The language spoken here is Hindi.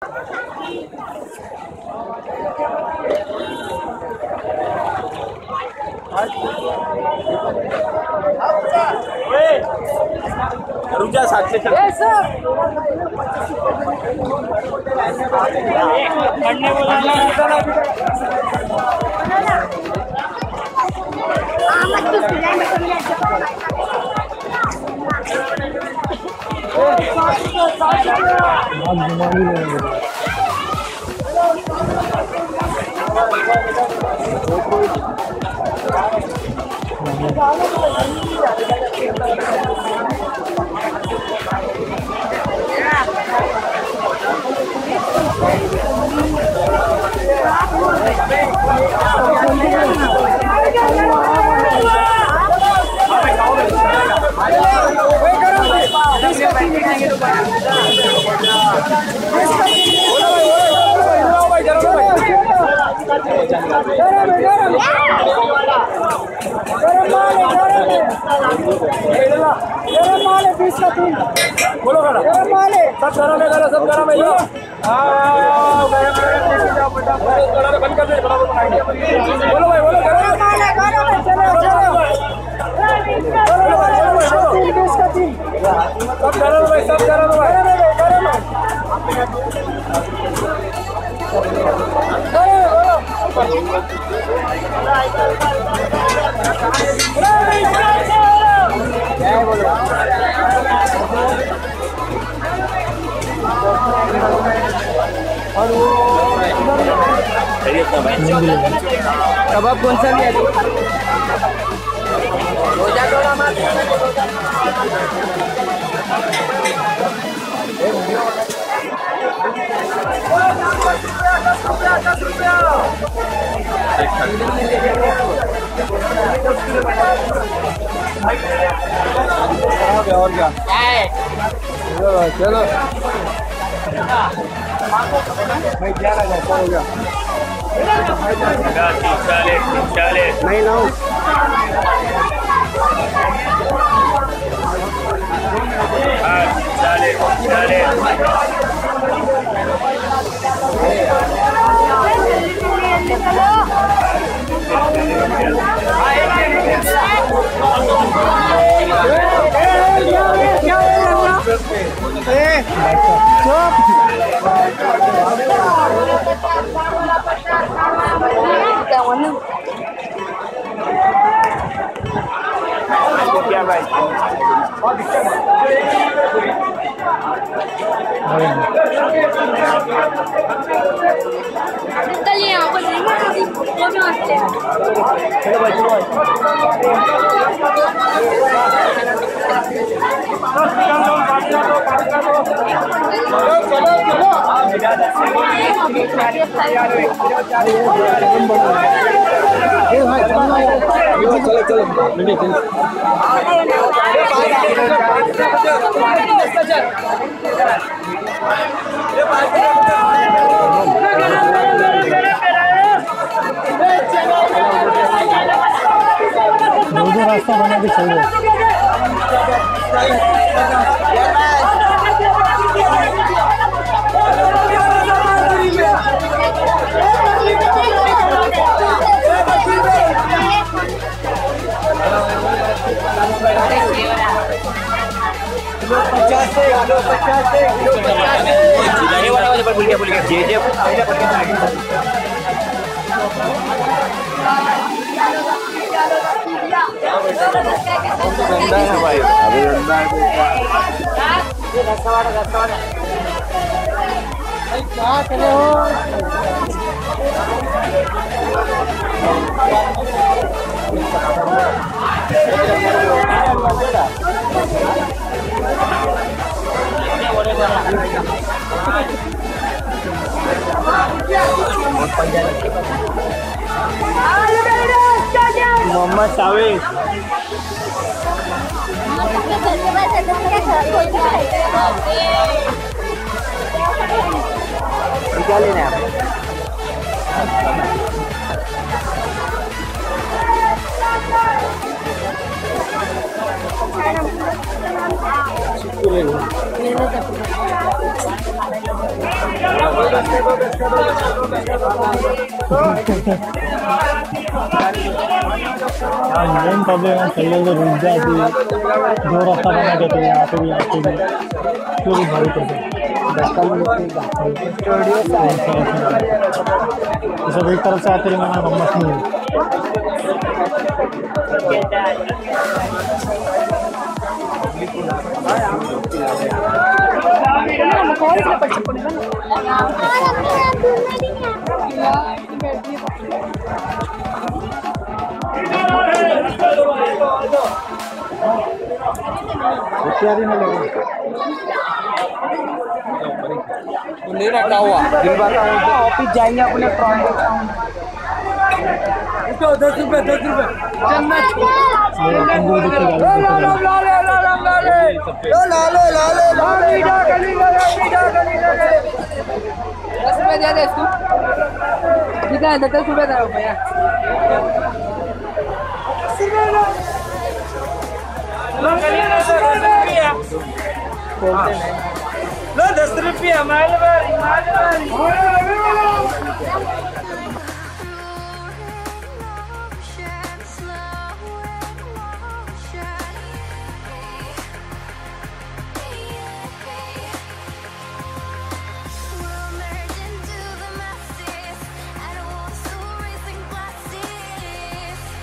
रुक जा साथ से बोलो सब गरम है सब गरम है बंद कर दे बोलो भाई बोलो गरम है चलो चलो सब गरम है सब गरम है कबाब कौन सा लिया? और क्या चलो भाई क्या लगा हो गया नहीं लाऊं क्या भाई चलो चलो रास्ता बना के चल मोहम्मद सावेद क्या लेना है आप? मेन प्रॉब्लम है चल तो रुक जाती है, दो रास्ता बना देते हैं यहाँ पे भी क्यों भारी करते सब एक तरफ से आते रहे मैंने मम्मा नहीं ले रखा हुआ ऑफिस जाएंगे अपने तो 10 रुपए दे दे तू कितना है 10 रुपए दे भैया 10 रुपया